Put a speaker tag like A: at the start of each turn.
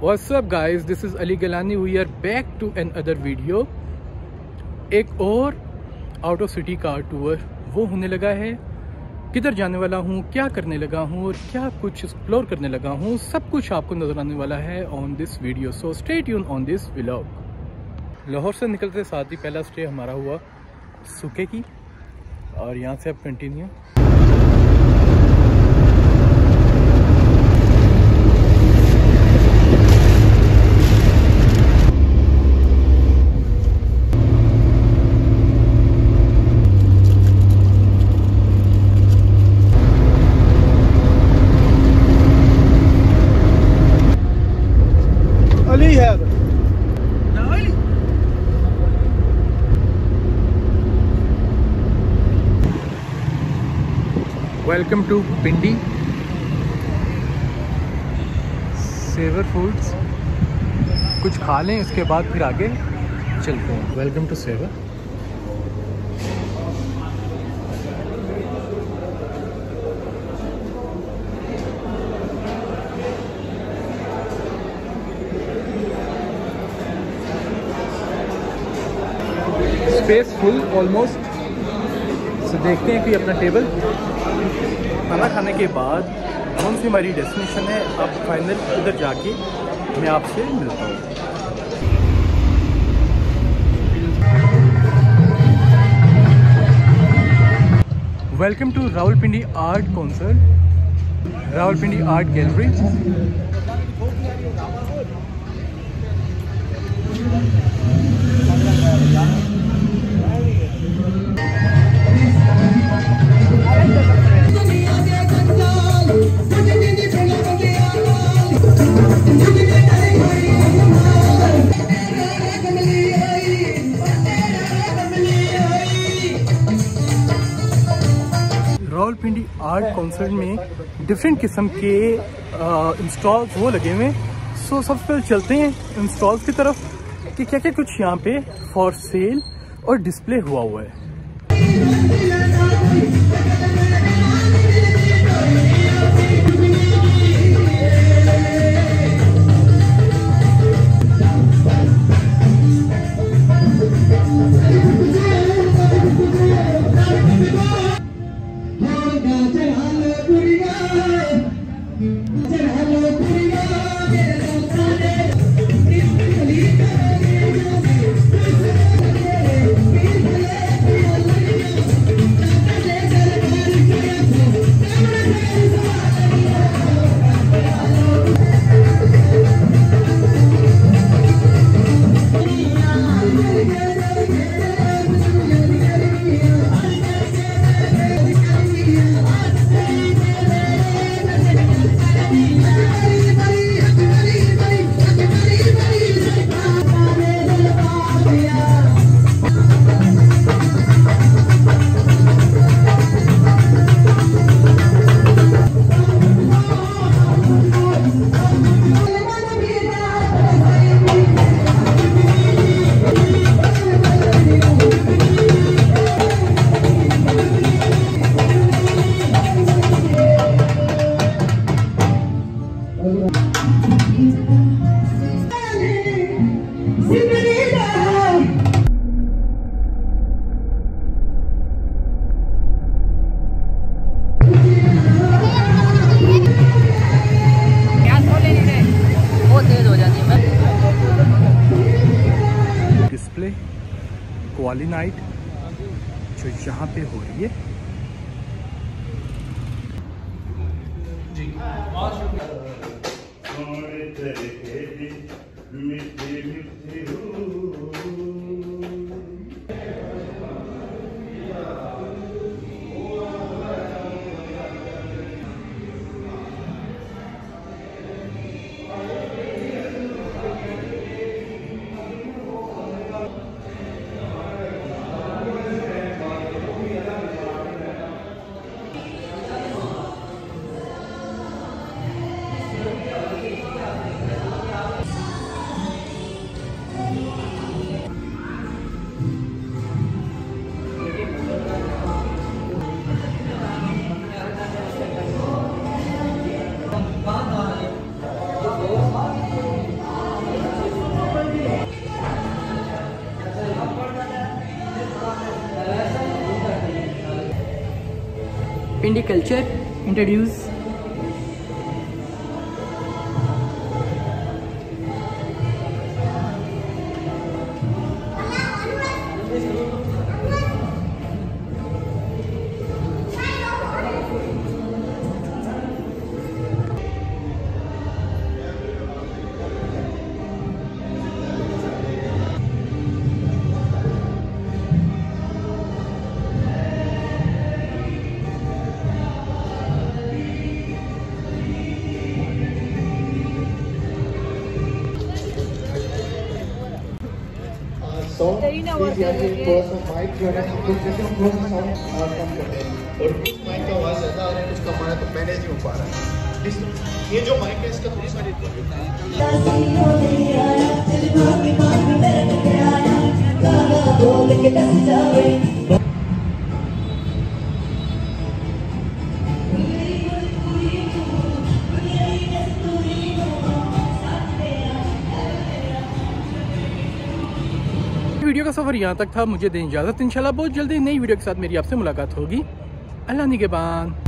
A: What's up guys, this is Ali Galani. We are back to another video. एक और out of city car tour वो होने लगा है। किधर जाने वाला हूँ, क्या करने लगा हूँ और क्या कुछ एक्सप्लोर करने लगा हूँ, सब कुछ आपको नजर आने वाला है on this video. So stay tune on this vlog. Lahore से निकलते साथ ही पहला स्टे हमारा हुआ सुके की और यहाँ से अब continue. Welcome to Pindi Savour foods. कुछ खा लें, इसके बाद फिर आगे चलते हैं। Welcome to Savour. Space full almost. तो देखते हैं कि अपना टेबल। खाना खाने के बाद कौन सी हमारी डेस्टिनेशन है, अब फाइनल उधर जाके मैं आपसे मिलता हूँ। Welcome to Rawalpindi art concert, Rawalpindi art gallery. Rawalpindi art concert में डिफरेंट किस्म के इंस्टॉल्स वो लगे हुए हैं। सो सबसे पहले चलते हैं इंस्टॉल्स की तरफ कि क्या क्या कुछ यहाँ पे फॉर सेल और डिस्प्ले हुआ हुआ है। डिस्प्ले क्वाली नाइट जो यहाँ पे हो रही है।
B: पिंडी कल्चर इंट्रोड्यूस।
C: माइक जो है हम लोग जैसे हम लोग साउंड कम करते हैं और कुछ माइक का आवाज़ ज़्यादा आ रहा है, कुछ कम आ रहा है, तो मैनेज नहीं हो पा रहा है। ये जो माइक है इसका थोड़ी सा
A: वीडियो का सफ़र यहाँ तक था। मुझे दें इजाज़त। इंशाल्लाह बहुत जल्दी नई वीडियो के साथ मेरी आपसे मुलाकात होगी। अल्लाह निगहबान।